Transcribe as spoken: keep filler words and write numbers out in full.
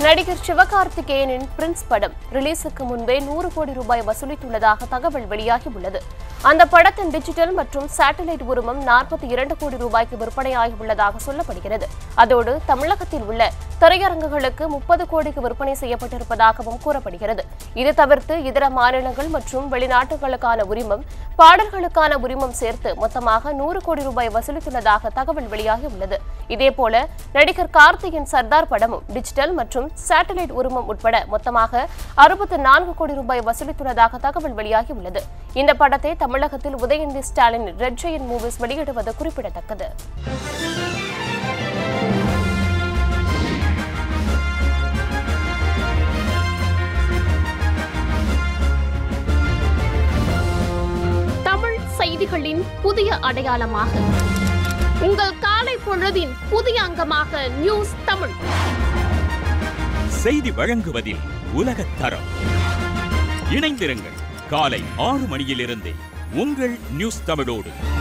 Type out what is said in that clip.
நடிகர் சிவகார்த்திகேயனின் பிரின்ஸ் படம் ரிலீஸுக்கு முன்பே நூறு கோடி ரூபாய் வசூலித்துள்ளதாக தகவல் வெளியாகியுள்ளது. அந்த படத்தின் டிஜிட்டல் மற்றும் சேட்டலைட் உரிமம் நாற்பத்தி இரண்டு கோடி ரூபாய்க்கு விற்பனையாகியுள்ளதாக சொல்லப்படுகிறது. அதோடு தமிழகத்தில் உள்ள திரையரங்குகளுக்கு முப்பது கோடிக்கு விற்பனை செய்யப்பட்டிருப்பதாகவும் கூறப்படுகிறது. இது தவிர்த்து இதர மாநிலங்கள் மற்றும் வெளிநாட்டுகளுக்கான உரிமம், பாடல்களுக்கான உரிமம் சேர்த்து மொத்தமாக நூறு கோடி ரூபாய் வசூலித்துள்ளதாக தகவல் வெளியாகியுள்ளது. இதேபோல நடிகர் கார்த்தியின் சர்தார் படமும் டிஜிட்டல் மற்றும் சேட்டலைட் உரிமம் உட்பட மொத்தமாக அறுபத்தி நான்கு கோடி ரூபாய் வசூலித்துள்ளதாக தகவல் வெளியாகியுள்ளது. இந்த படத்தை தமிழகத்தில் Udhayanidhi Stalin Red Giant Movies வெளியிடுவது குறிப்பிடத்தக்கது. தமிழ் செய்திகளின் புதிய அடையாளமாக உங்கள் காலை பொழுதின் புதிய அங்கமாக நியூஸ் தமிழ் செய்தி வழங்குவதில் உலகத் தரம். இணைந்திருங்கள் காலை ஆறு மணியிலிருந்தே உங்கள் நியூஸ் தமிழோடு.